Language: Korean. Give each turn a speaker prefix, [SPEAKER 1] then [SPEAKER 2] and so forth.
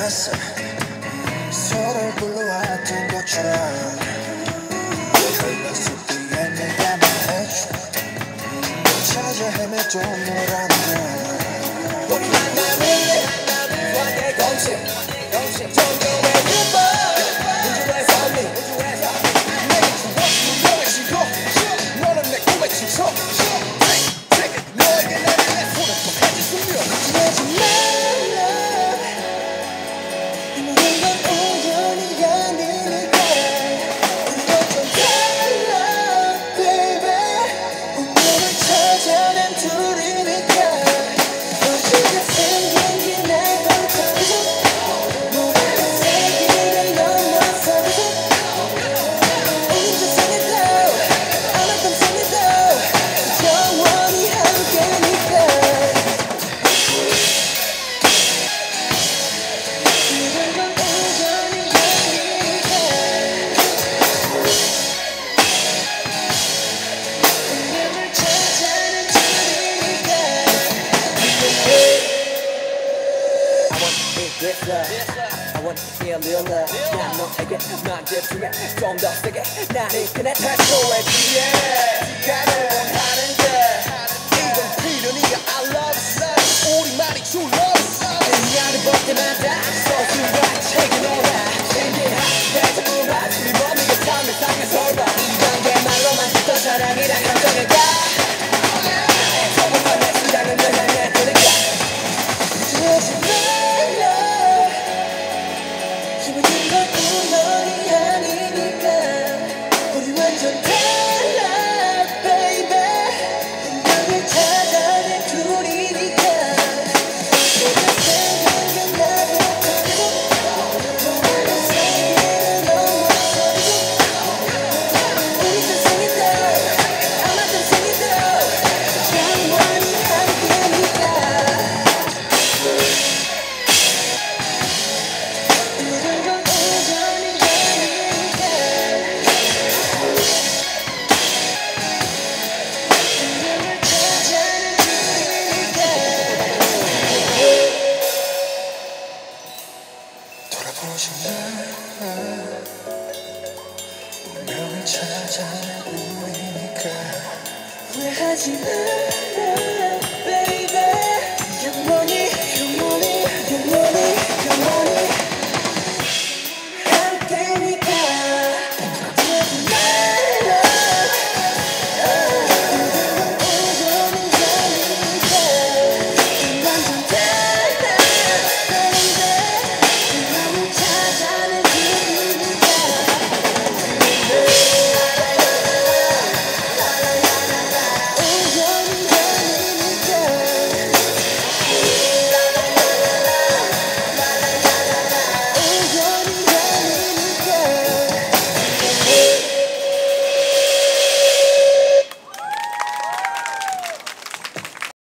[SPEAKER 1] 않았어. 서로를 불러왔던 것처럼 흘렀을 뒤에 내가 말해줘. 찾아 헤매도 너라면 우리 만남을 완의 공식 정겨울의 예뻐 우주에서 니 내게 주었던 너의 신고 너는 내 꿈의 친척 너에게 내내 손을 꼭 해줬으며 지내지 말라. 이 모든 건 우연이 아니니까 우리가 좀 달라 baby. 운명을 찾아낸 둘이니까 너희가 생긴 게 날 반짝여서 모든 세계를 넘어서서 우리 세상에도 안 했던 세계도 영원히 함께니까 모든 건 우연이 아니니까 운명을 찾아낸 둘이니까 I want to feel real love. 난 너에게만 집중해 좀 더 세게 나를 이끄는 태초에 뒤에 가는 원하는 게 이건 필연이야. I love you 우리만이 true love. 나를 볼 때마다 소중한 책이 너라 신기한 자꾸만 우리 몸이게 삶을 상해서 봐 이런 게 말로만 듣던 사랑이란 감정일까. 처음부터 내 심장은 널 향해 뜨니까 지지 말라. 이 모든 건 우연이 아니니까 우리 완전 달라 baby. 운명을 찾아낸 둘이니까 내가 생긴 게 나를 반짝여서 모든 세계를 넘어서서 우리 세상에도 안 왔던 세계도 영원히 함께니까 모든 건 우연이 아니니까 운명을 찾아낸 둘이니까 돌아보지 마. 운명을 찾아낸 우리니까 후회하지 마.